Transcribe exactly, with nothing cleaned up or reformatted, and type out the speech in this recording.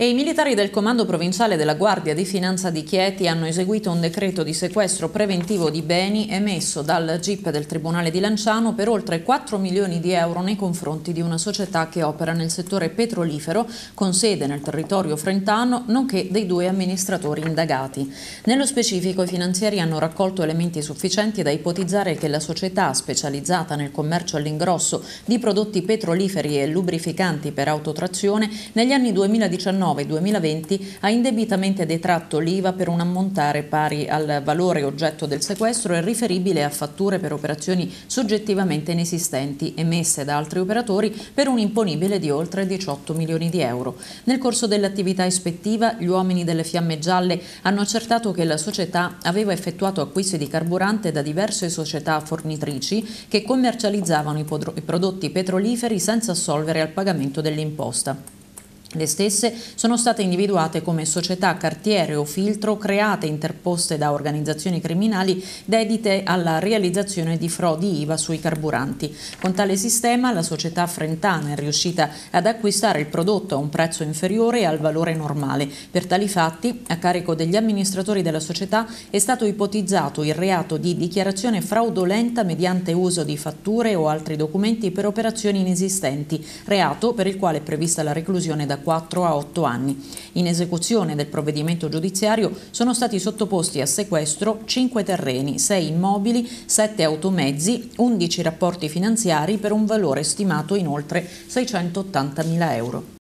E i militari del Comando Provinciale della Guardia di Finanza di Chieti hanno eseguito un decreto di sequestro preventivo di beni emesso dal G I P del Tribunale di Lanciano per oltre quattro milioni di euro nei confronti di una società che opera nel settore petrolifero con sede nel territorio frentano, nonché dei due amministratori indagati. Nello specifico, i finanzieri hanno raccolto elementi sufficienti da ipotizzare che la società, specializzata nel commercio all'ingrosso di prodotti petroliferi e lubrificanti per autotrazione, negli anni duemiladiciannove duemilaventi ha indebitamente detratto l'I V A per un ammontare pari al valore oggetto del sequestro e riferibile a fatture per operazioni soggettivamente inesistenti emesse da altri operatori per un imponibile di oltre diciotto milioni di euro. Nel corso dell'attività ispettiva, gli uomini delle Fiamme Gialle hanno accertato che la società aveva effettuato acquisti di carburante da diverse società fornitrici che commercializzavano i prodotti petroliferi senza assolvere al pagamento dell'imposta. Le stesse sono state individuate come società cartiere o filtro create e interposte da organizzazioni criminali dedite alla realizzazione di frodi I V A sui carburanti. Con tale sistema la società frentana è riuscita ad acquistare il prodotto a un prezzo inferiore al valore normale. Per tali fatti, a carico degli amministratori della società è stato ipotizzato il reato di dichiarazione fraudolenta mediante uso di fatture o altri documenti per operazioni inesistenti, reato per il quale è prevista la reclusione da quattro a otto anni. In esecuzione del provvedimento giudiziario sono stati sottoposti a sequestro cinque terreni, sei immobili, sette automezzi, undici rapporti finanziari per un valore stimato in oltre seicentottantamila euro.